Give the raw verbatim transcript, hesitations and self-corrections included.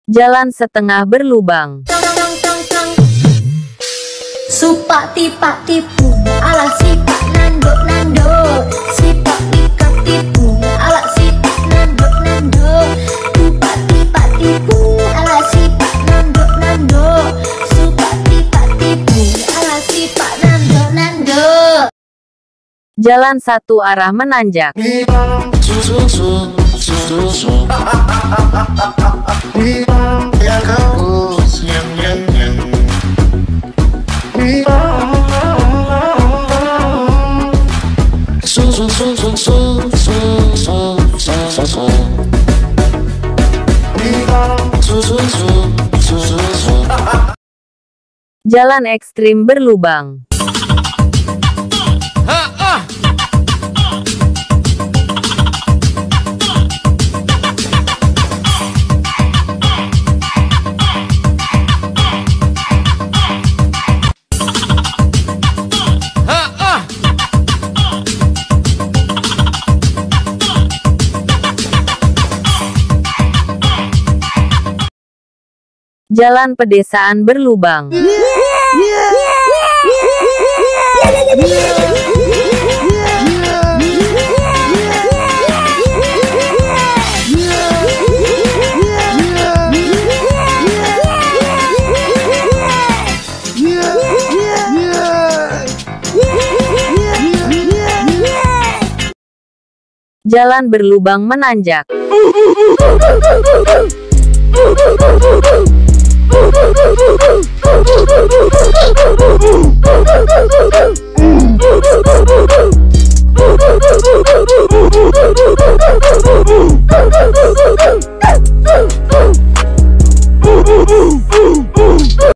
Jalan setengah berlubang. Supak tipak tipu ala sipak nanduk nanduk, sipak tikap tipu ala sipak nanduk nanduk, tipak tipak tipu ala sipak nanduk nanduk, supak tipak tipu ala sipak nanduk nanduk. Jalan satu arah menanjak. Jalan ekstrim berlubang. Jalan pedesaan berlubang. Jalan berlubang menanjak.